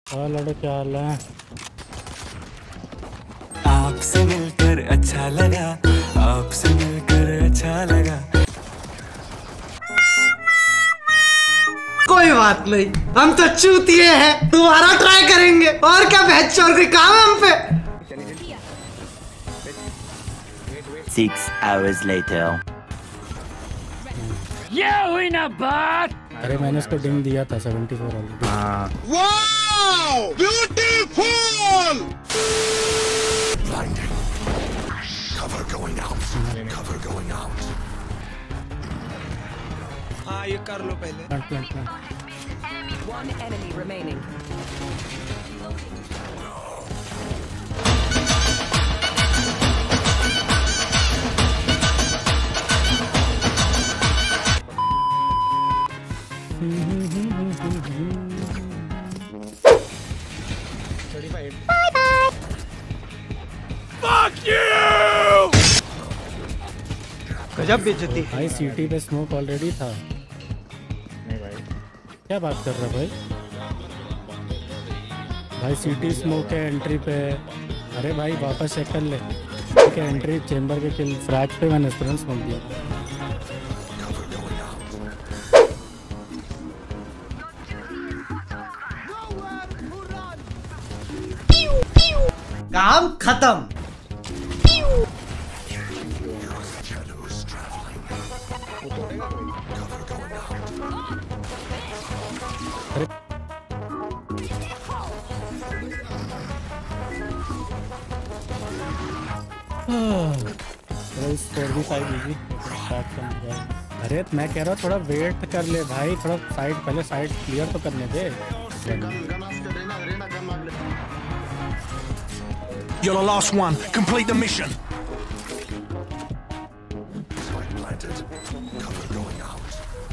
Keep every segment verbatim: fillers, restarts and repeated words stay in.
और लड़ो क्या हाल है? आपसे मिलकर अच्छा लगा, आपसे मिलकर अच्छा लगा। कोई बात नहीं, हम तो चूतिए हैं, दोबारा ट्राई करेंगे। और क्या बहस और कोई काम है हम पे? Six hours later. ये हुई ना बात। अरे मैंने इसको डिंग दिया था सेवेंटी फोर ऑलरेडी। हाँ wow beautiful. Blinding. Cover going out. Cover going out. हाँ ये कर लो पहले। Plant plant plant. One enemy remaining. Fuck you! गजब बेइज्जती। भाई सीटी पे स्मोक ऑलरेडी था। नहीं भाई क्या बात कर रहा भाई? भाई सीटी स्मोक है एंट्री पे। अरे भाई वापस चेक कर ले। ठीक है एंट्री चेंबर के किल फ्रैग पे मैंने स्टूडेंट स्मोक दिया। काम खत्म। अरे मैं कह रहा हूँ थोड़ा वेट कर ले भाई, थोड़ा साइड पहले साइड क्लियर तो करने दे। You're the last one. Complete the mission. Spike planted. Cover going out.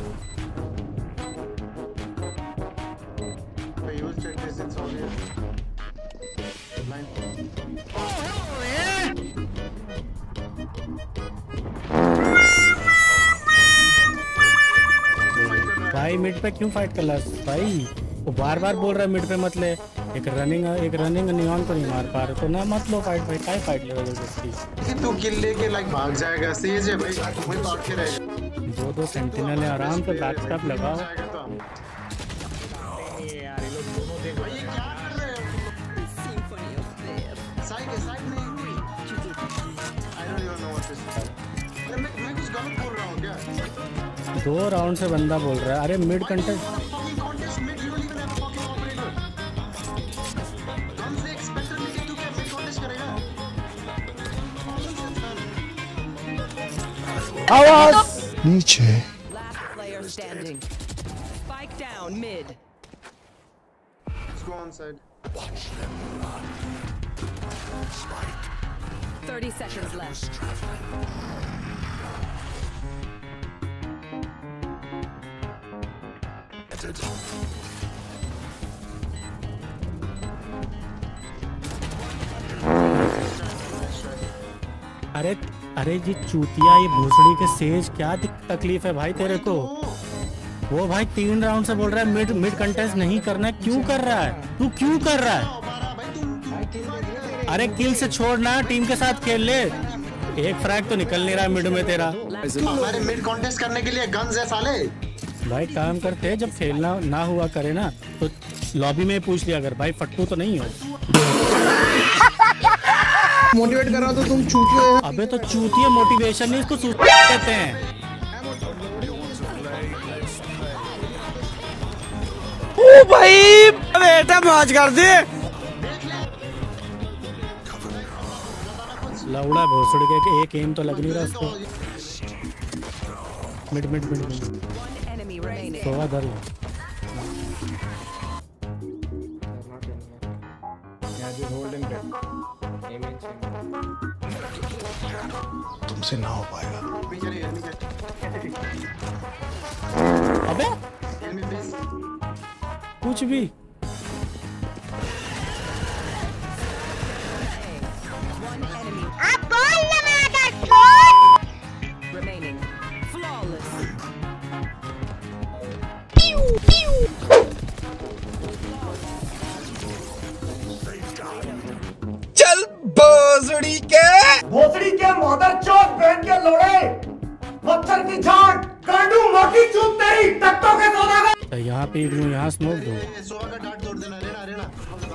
भाई मिड पे क्यों फाइट कर रहा है भाई? वो बार बार बोल रहा है मिड पे मत ले। एक रनिंग एक रनिंग नियॉन को नहीं मार पा रहे तो ना मत लो फाइट भाई। काय फाइट ले जबरदस्ती? तू किल लेके लाइक भाग जाएगा। सेज है भाई, वही भाग के रहेगा। दो दो सेंटिनल है, आराम से बैक स्टैप लगाओ। दो राउंड से बंदा बोल रहा है। अरे मिड कंटेस्ट आवाज नीचे। Last player standing. Spike down mid. Let's go on side. Watch them run. Spike. Thirty seconds left. Entered. अरे अरे जी चूतिया ये भोसड़ी के सेज क्या तकलीफ है भाई तेरे को? वो भाई तीन राउंड से बोल रहा है मिड मिड कंटेस्ट नहीं करना है। क्यों कर रहा है तू? क्यों कर रहा है? अरे किल से छोड़ना, टीम के साथ खेल ले। एक फ्रैग तो निकल नहीं रहा मिड में तेरा। हमारे मिड कॉन्टेस्ट करने के लिए गन्स है साले। भाई काम करते हैं, जब खेलना ना हुआ करे ना तो लॉबी में पूछ लिया अगर भाई फट्टू तो नहीं हो। मोटिवेट कर रहा तो तुम चूतिए हो। अबे तो चूतिया मोटिवेशन नहीं, इसको सूट कहते हैं। ओ भाई बेटा मौज कर दे। लौड़ा भोसड़ी के एक एम तो लग नहीं रहा उसको। Mid mid mid mid One enemy remaining. Sova धर ले। तुमसे ना हो पाएगा। अबे कुछ भी। One enemy remaining. Flawless. भोसड़ी के भोसड़ी के मदर चौक बहन के लोड़े मच्छर की झाट कांडू मोटी चूत तेरी टट्टों के सौदागर। तो यहाँ पे इग्नू, यहाँ स्मोक दो। सोवा का डांट तोड़ देना, रेना रेना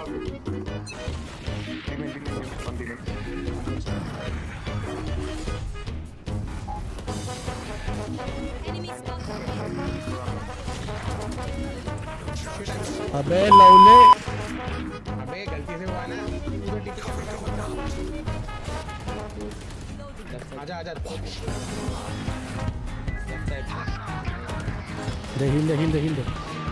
अबे लौले, अबे गलती से हुआ ना। आजा आजा दे हिल दे हिल दे हिल दे।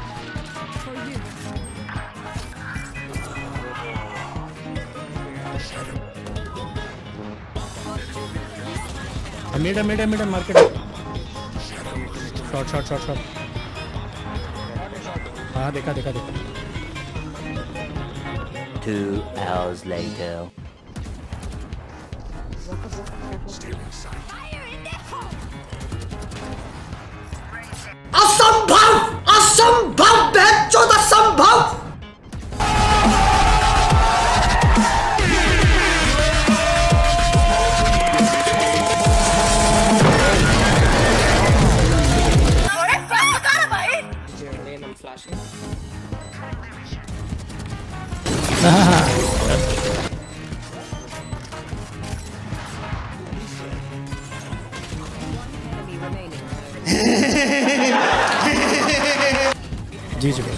Mid mid mid market. Shot shot shot shot. हाँ देखा देखा देखा। Two hours later. असंभव, असंभव, बेचौद असंभव। जी जी भाई।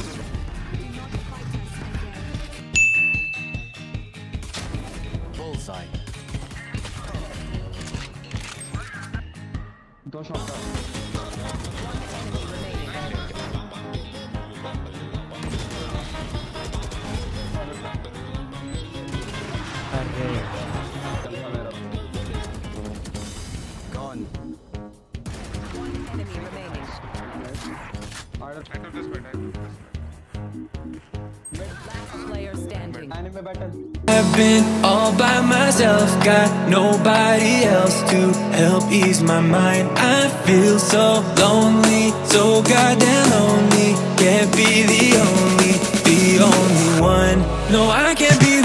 दो shot Player standing. I've been all by myself, got nobody else to help ease my mind. I feel so lonely, so goddamn lonely. Can't be the only, the only one. No, I can't be